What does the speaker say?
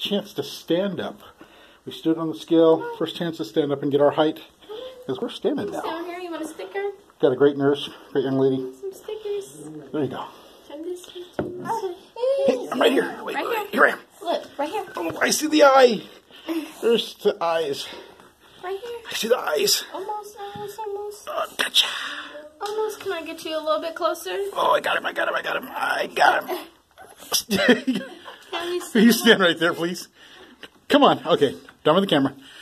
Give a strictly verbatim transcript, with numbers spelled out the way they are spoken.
chance to stand up. We stood on the scale. First chance to stand up and get our height. Because we're standing now. Down here, you want a sticker? Got a great nurse, great young lady. Some stickers. There you go. Turn this. Turn this. Hey, I'm right here. Wait, Right wait, here. here I am. Look, right here. Oh, I see the eye. There's the eyes. Right here. I see the eyes. Almost, almost, almost. Oh, gotcha. Almost. Can I get you a little bit closer? Oh, I got him. I got him. I got him. I got him. Can you Will you stand right there, please? Come on. Okay. Down with the camera.